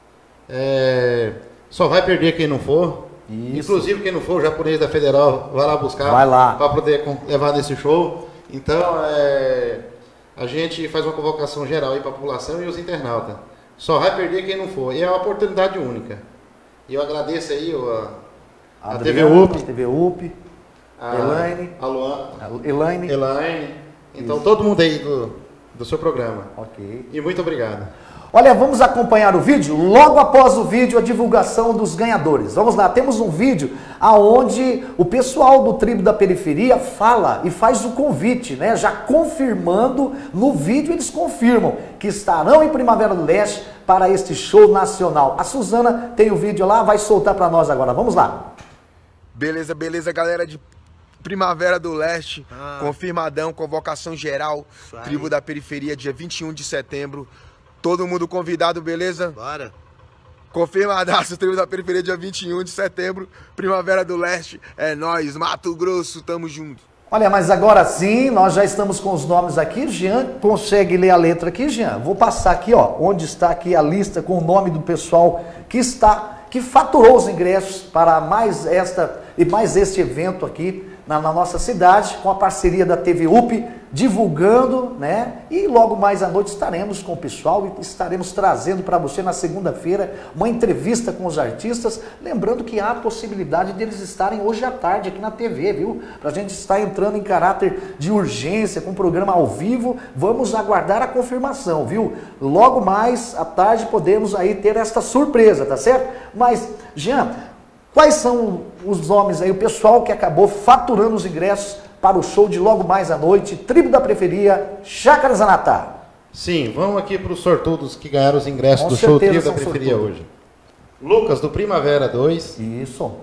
É, só vai perder quem não for.
Isso.
Inclusive quem não for, o japonês da Federal vai lá buscar.
Vai lá.
Para poder levar nesse show. Então, é, a gente faz uma convocação geral aí para a população e os internautas. Só vai perder quem não for. E é uma oportunidade única. E eu agradeço aí a, a T V U P.
T V U P.
A
Elaine.
A Luan.
A Elaine.
Elaine. Então,
Isso.
todo mundo aí do, do seu programa.
Ok.
E muito obrigado.
Olha, vamos acompanhar o vídeo? Logo após o vídeo, a divulgação dos ganhadores. Vamos lá, temos um vídeo aonde o pessoal do Tribo da Periferia fala e faz o convite, né? Já confirmando, no vídeo eles confirmam que estarão em Primavera do Leste para este show nacional. A Suzana tem o vídeo lá, vai soltar para nós agora. Vamos lá.
Beleza, beleza, galera de Primavera do Leste, ah. confirmadão, convocação geral, Tribo da Periferia, dia vinte e um de setembro. Todo mundo convidado, beleza?
Bora.
Confirmadaço, Tribo da Periferia, dia vinte e um de setembro, Primavera do Leste. É nóis, Mato Grosso, tamo junto.
Olha, mas agora sim, nós já estamos com os nomes aqui. Jean, consegue ler a letra aqui, Jean? Vou passar aqui, ó, onde está aqui a lista com o nome do pessoal que está, que faturou os ingressos para mais esta e mais este evento aqui na, na nossa cidade, com a parceria da T V U P, divulgando, né? E logo mais à noite estaremos com o pessoal e estaremos trazendo para você na segunda-feira uma entrevista com os artistas, lembrando que há a possibilidade deles estarem hoje à tarde aqui na T V, viu? Para a gente estar entrando em caráter de urgência com o programa ao vivo, vamos aguardar a confirmação, viu? Logo mais à tarde podemos aí ter esta surpresa, tá certo? Mas, Jean, quais são os nomes aí, o pessoal que acabou faturando os ingressos para o show de logo mais à noite, Tribo da Periferia, Chácara Zanatá?
Sim, vamos aqui para os sortudos que ganharam os ingressos
Com
do show Tribo da
certeza
Periferia
sortudo.
hoje. Lucas, do Primavera dois.
Isso.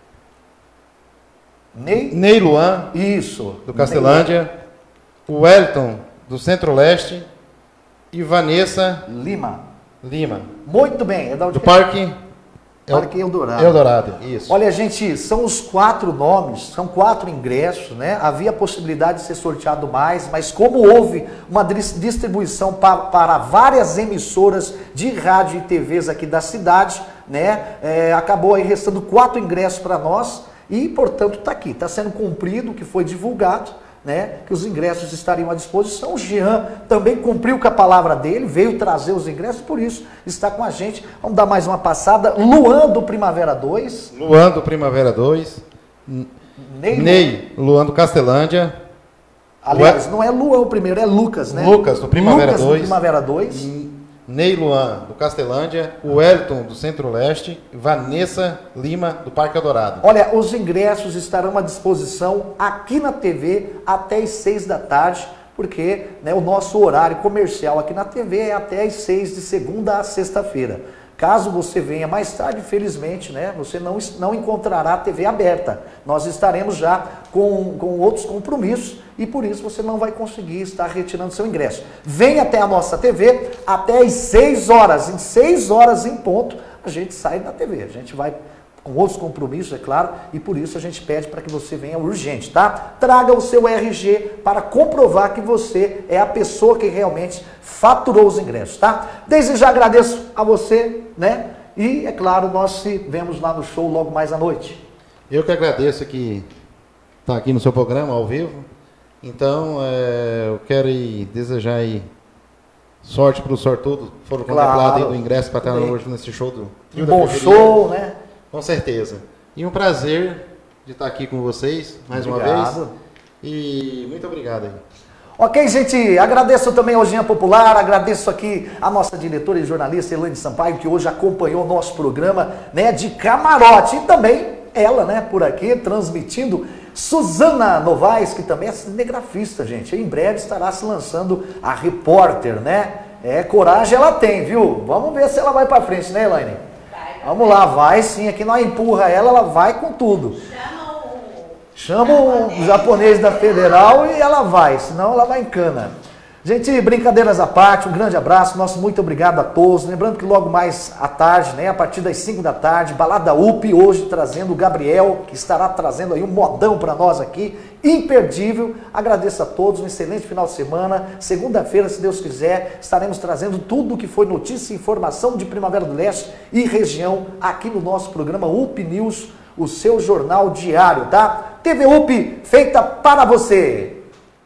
Ney?
Ney Luan.
Isso.
Do Castelândia. O Wellington, do Centro-Leste. E Vanessa
Lima.
Lima.
Muito bem. É da onde
do
que é?
Parque
Parque Eldorado.
Eldorado, isso.
Olha, gente, são os quatro nomes, são quatro ingressos, né? Havia a possibilidade de ser sorteado mais, mas como houve uma distribuição para, para várias emissoras de rádio e T Vs aqui da cidade, né? É, acabou aí restando quatro ingressos para nós e, portanto, está aqui, está sendo cumprido o que foi divulgado, né, que os ingressos estariam à disposição. O Jean também cumpriu com a palavra dele, veio trazer os ingressos, por isso está com a gente. Vamos dar mais uma passada. Luan do Primavera dois.
Luan do Primavera dois. Ney, Ney Luan do Castelândia.
Aliás, não é Luan o primeiro, é Lucas, né?
Lucas do Primavera
Lucas
dois.
do Primavera dois.
Ney Luan do Castelândia, o Wellington do Centro-Leste, Vanessa Lima do Parque Eldorado.
Olha, os ingressos estarão à disposição aqui na T V até as seis da tarde, porque, né, o nosso horário comercial aqui na T V é até as seis de segunda a sexta-feira. Caso você venha mais tarde, infelizmente, né, você não, não encontrará a T V aberta. Nós estaremos já com, com outros compromissos e por isso você não vai conseguir estar retirando seu ingresso. Venha até a nossa T V até às seis horas. Em seis horas em ponto, a gente sai da T V. A gente vai com outros compromissos, é claro, e por isso a gente pede para que você venha urgente, tá? Traga o seu R G para comprovar que você é a pessoa que realmente faturou os ingressos, tá? Desde já agradeço a você, né, E, é claro, nós se vemos lá no show logo mais à noite.
Eu que agradeço que está aqui no seu programa, ao vivo. Então, é, eu quero aí, desejar aí sorte para o sortudo. Foram
Claro.
contemplados aí do ingresso para estar hoje nesse show do Trio
Um
da
bom
Periferia.
show, né?
Com certeza. E um prazer de estar aqui com vocês mais uma
Obrigado.
vez. E muito obrigado aí.
Ok, gente, agradeço também ao Jean Popular, agradeço aqui a nossa diretora e jornalista Elaine Sampaio, que hoje acompanhou o nosso programa, né, de camarote, e também ela, né, por aqui, transmitindo, Suzana Novaes, que também é cinegrafista, gente, em breve estará se lançando a repórter, né, é, coragem ela tem, viu, vamos ver se ela vai pra frente, né, Elaine? Vamos lá, vai sim, aqui nós empurra ela, ela vai com tudo. Chama o japonês da Federal e ela vai, senão ela vai em cana. Gente, brincadeiras à parte, um grande abraço, nosso muito obrigado a todos. Lembrando que logo mais à tarde, né, a partir das cinco da tarde, Balada U P, hoje trazendo o Gabriel, que estará trazendo aí um modão para nós aqui, imperdível. Agradeço a todos, um excelente final de semana. Segunda-feira, se Deus quiser, estaremos trazendo tudo o que foi notícia e informação de Primavera do Leste e região aqui no nosso programa U P News, o seu jornal diário, tá? T V U P, feita para você.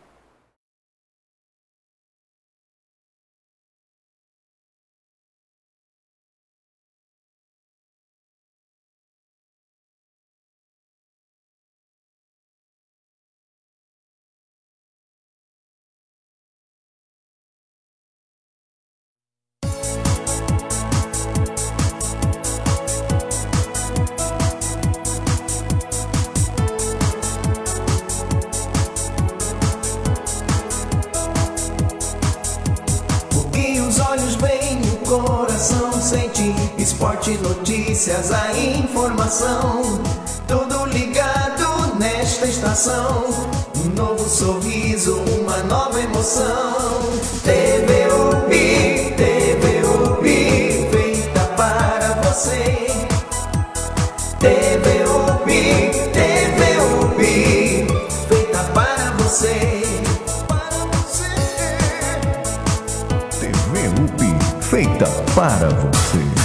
Sente esporte, notícias, a informação, tudo ligado nesta estação. Um novo sorriso, uma nova emoção. T V U P, T V U P, feita para você. T V U P, T V U P, feita para você.
T V U P, feita para você.